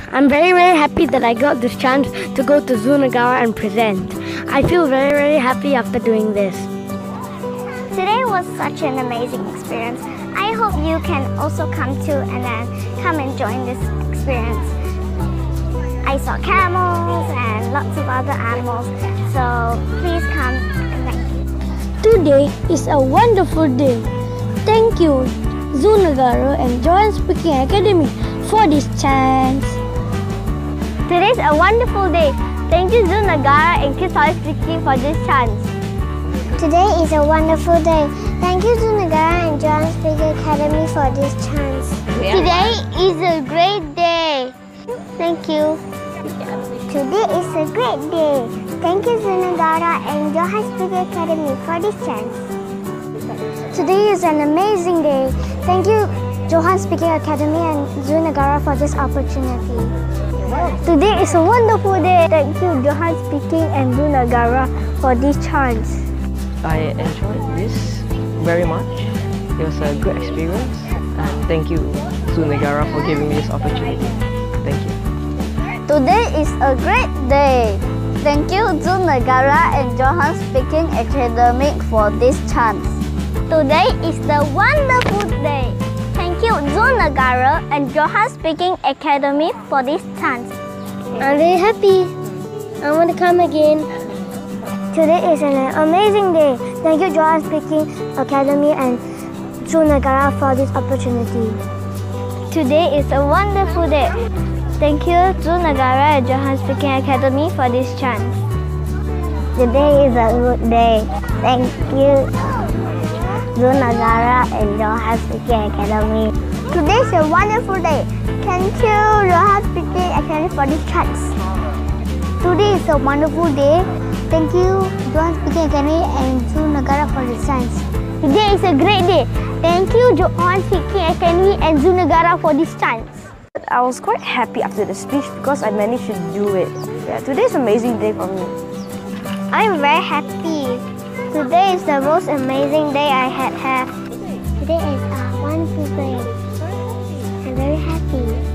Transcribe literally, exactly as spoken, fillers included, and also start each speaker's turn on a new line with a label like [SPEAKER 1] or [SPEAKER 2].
[SPEAKER 1] I'm very, very happy that I got this chance to go to Zoo Negara and present. I feel very, very happy after doing this.
[SPEAKER 2] Today was such an amazing experience. I hope you can also come to and then come and join this experience. I saw camels and lots of other animals, so please come and thank you.
[SPEAKER 1] Today is a wonderful day. Thank you, Zoo Negara and Johan Speaking Academy for this chance.
[SPEAKER 2] Today is a wonderful day. Thank you, Zoo Negara and Kids Always Speaking for this chance.
[SPEAKER 3] Today is a wonderful day. Thank you, Zoo Negara and Johan Speaking Academy for this chance.
[SPEAKER 2] Today is a great day. Thank you.
[SPEAKER 3] Today is a great day. Thank you, Zoo Negara and Johan Speaking Academy for this chance. Today is an amazing day. Thank you, Johan Speaking Academy and Zoo Negara for this opportunity.
[SPEAKER 2] Today is a wonderful day. Thank you, Johan Speaking and Zoo Negara for this chance.
[SPEAKER 4] I enjoyed this very much. It was a good experience, and thank you, Zoo Negara, for giving me this opportunity. Thank you.
[SPEAKER 2] Today is a great day. Thank you, Zoo Negara and Johan Speaking Academy for this chance. Today is the wonderful day. Thank you, Zoo Negara and Johan Speaking Academy for this chance.
[SPEAKER 1] I'm very happy. I want to come again.
[SPEAKER 3] Today is an amazing day. Thank you, Johan Speaking Academy and Zoo Negara for this opportunity.
[SPEAKER 2] Today is a wonderful day. Thank you, Zoo Negara and Johan Speaking Academy for this chance.
[SPEAKER 3] Today is a good day. Thank you, Zoo Negara and Johan Speaking Academy.
[SPEAKER 2] Today is a wonderful day. Thank you, Johan Speaking Academy for this chance. Today is a wonderful day. Thank you, Johan Speaking Academy and Zoo Negara for this chance. Today is a great day. Thank you, Johan Speaking Academy and Zoo Negara for this chance.
[SPEAKER 5] I was quite happy after the speech because I managed to do it. Yeah, today is an amazing day for me.
[SPEAKER 2] I'm very happy. Today is the most amazing day I had had.
[SPEAKER 3] Today is a wonderful day. I'm very happy.